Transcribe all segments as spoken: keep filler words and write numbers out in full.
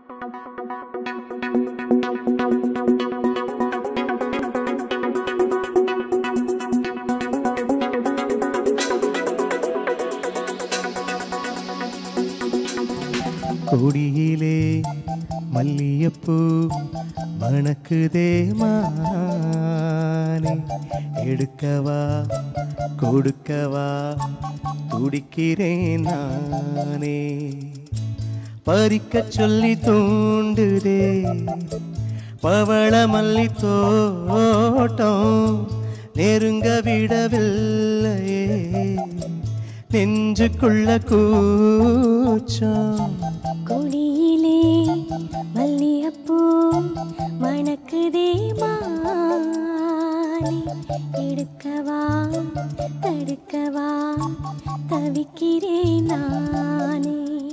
கொடியிலே மல்லிகைப்பூ மணக்குதே மானே, எடுக்கவா கொடுக்கவா துடிக்கிறேன் நானே. பறிக்க சொல்லி தூண்டுதே பவள மல்லி தோட்டம், நெருங்க விடவில்லையே நெஞ்சுக்குள்ள கூச்சம். கொடியிலே மல்லிகைப்பூ மணக்குதே மானே, எடுக்கவா தடுக்கவா தவிக்கிறேன் நானே.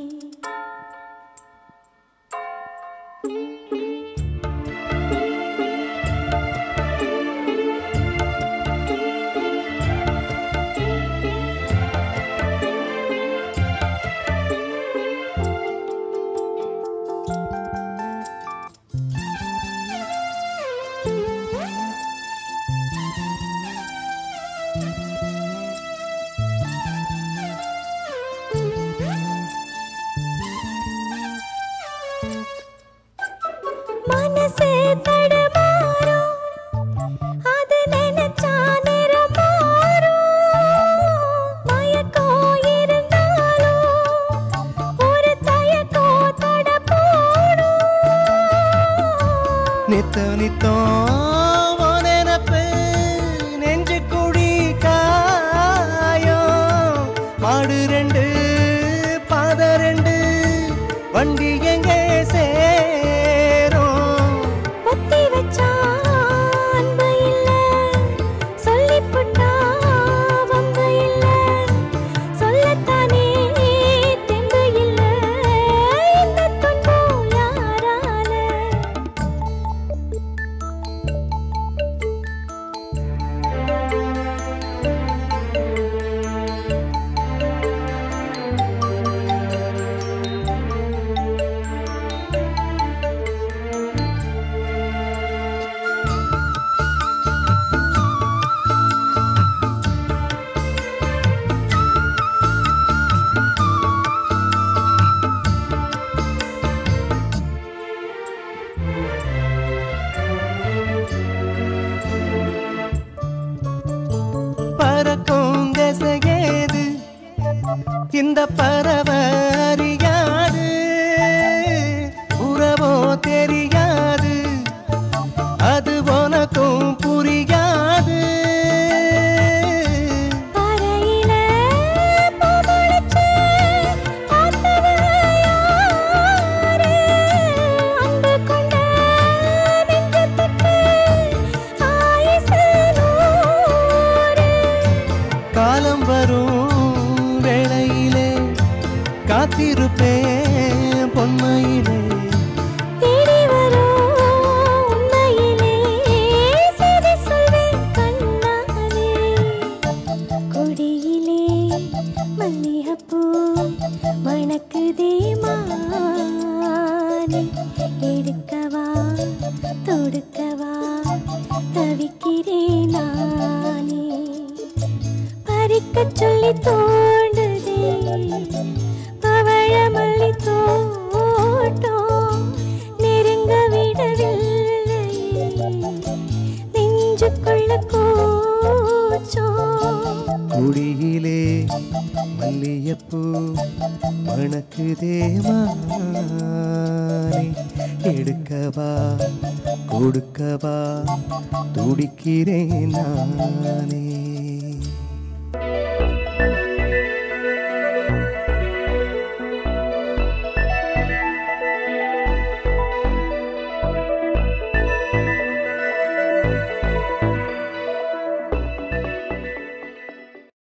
இந்த பறவை அறியாது, உறவோ தெரியாது, அது உனக்கும் புரியாது. காலம் வரும் வேளையிலே காத்திருப்பேன் பொன்மையிலே, தேடி வரும் உண்மையிலே செய்தி சொல்வேன் கண்ணாலே. கொடியிலே மல்லிகைப்பூ மணக்குதே மானே, எடுக்கவா தொடுக்கவா தவிக்கிறேன் நானே. பறிக்க சொல்லி தோண்டுதே பவழ மல்லி தோட்டம், நெருங்க விடவில்லை நெஞ்சுக்குள்ள கூச்சம். கொடியிலே மல்லிகைப்பூ மணக்குதே மானே, எடுக்கவா கொடுக்கவா துடிக்கிறேன் நானே.